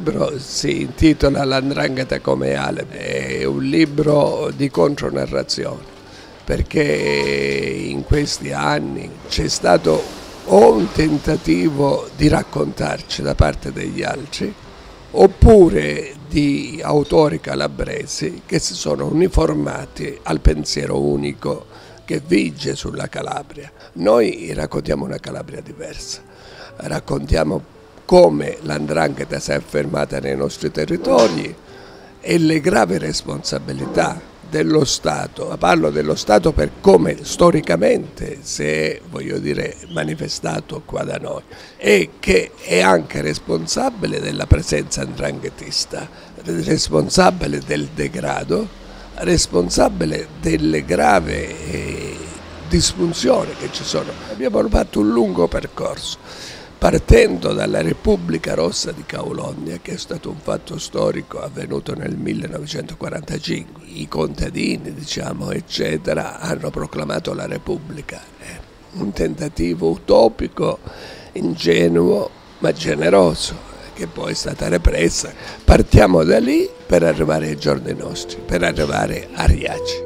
libro si intitola L''ndrangheta come alibi, è un libro di contronarrazione, perché in questi anni c'è stato o un tentativo di raccontarci da parte degli altri, oppure di autori calabresi che si sono uniformati al pensiero unico che vige sulla Calabria. Noi raccontiamo una Calabria diversa, raccontiamo come l''ndrangheta si è affermata nei nostri territori e le gravi responsabilità dello Stato. Parlo dello Stato per come storicamente si è, manifestato qua da noi, e che è anche responsabile della presenza 'ndranghetista, responsabile del degrado, responsabile delle gravi disfunzioni che ci sono. Abbiamo fatto un lungo percorso, partendo dalla Repubblica Rossa di Kaulonia, che è stato un fatto storico avvenuto nel 1945. I contadini, eccetera, hanno proclamato la Repubblica. Un tentativo utopico, ingenuo, ma generoso, che poi è stata repressa. Partiamo da lì per arrivare ai giorni nostri, per arrivare a Riace.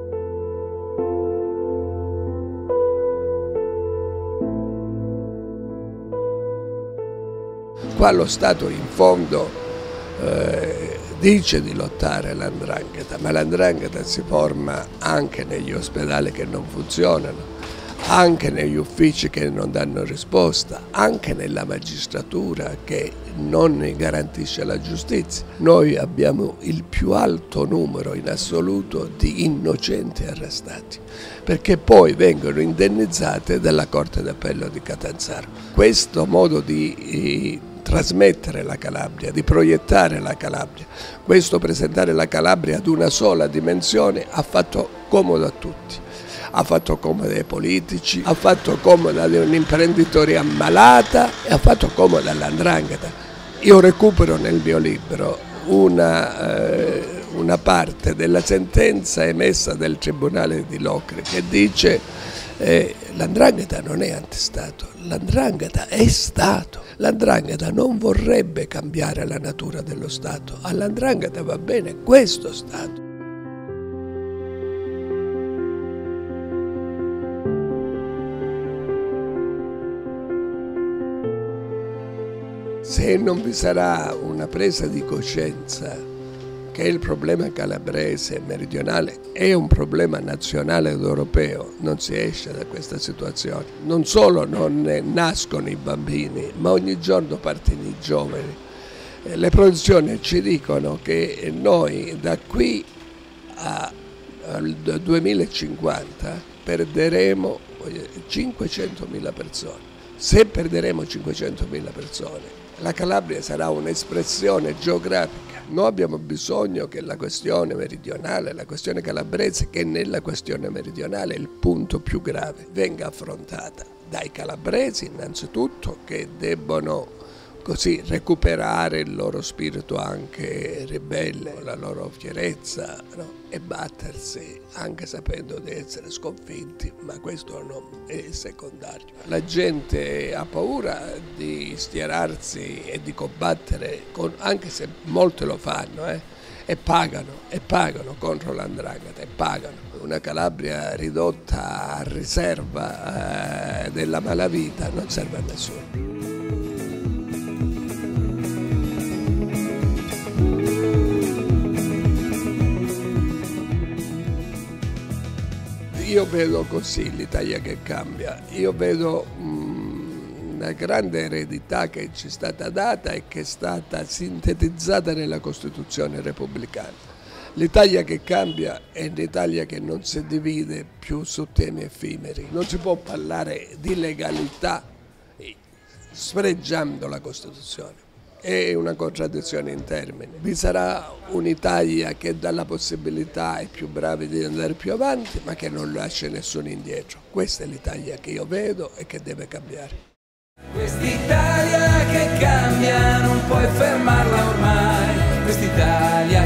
Qua lo Stato in fondo dice di lottare all''ndrangheta, ma l''ndrangheta si forma anche negli ospedali che non funzionano, anche negli uffici che non danno risposta, anche nella magistratura che non garantisce la giustizia. Noi abbiamo il più alto numero in assoluto di innocenti arrestati, perché poi vengono indennizzate dalla Corte d'Appello di Catanzaro. Questo modo di trasmettere la Calabria, di proiettare la Calabria, questo presentare la Calabria ad una sola dimensione ha fatto comodo a tutti. Ha fatto comodo ai politici, ha fatto comodo ad un'imprenditoria malata e ha fatto comodo all''ndrangheta. Io recupero nel mio libro una parte della sentenza emessa dal Tribunale di Locri che dice l''ndrangheta non è antistato, l''ndrangheta è Stato. L''ndrangheta non vorrebbe cambiare la natura dello Stato, all''ndrangheta va bene questo Stato. Se non vi sarà una presa di coscienza che il problema calabrese meridionale è un problema nazionale ed europeo, non si esce da questa situazione. Non solo non nascono i bambini, ma ogni giorno partono i giovani. Le proiezioni ci dicono che noi da qui al 2050 perderemo 500.000 persone. Se perderemo 500.000 persone, la Calabria sarà un'espressione geografica. Noi abbiamo bisogno che la questione meridionale, la questione calabrese, che nella questione meridionale è il punto più grave, venga affrontata dai calabresi innanzitutto, che debbono così recuperare il loro spirito anche ribelle, la loro fierezza, no? E battersi anche sapendo di essere sconfitti, ma questo non è secondario. La gente ha paura di schierarsi e di combattere, anche se molti lo fanno, e pagano contro l''ndrangheta, e pagano. Una Calabria ridotta a riserva della malavita non serve a nessuno. Io vedo così l'Italia che cambia, io vedo una grande eredità che ci è stata data e che è stata sintetizzata nella Costituzione repubblicana. L'Italia che cambia è l'Italia che non si divide più su temi effimeri, non si può parlare di legalità sfregiando la Costituzione. È una contraddizione in termini. Vi sarà un'Italia che dà la possibilità ai più bravi di andare più avanti, ma che non lascia nessuno indietro. Questa è l'Italia che io vedo e che deve cambiare. Quest'Italia che cambia non puoi fermarla ormai. Quest'Italia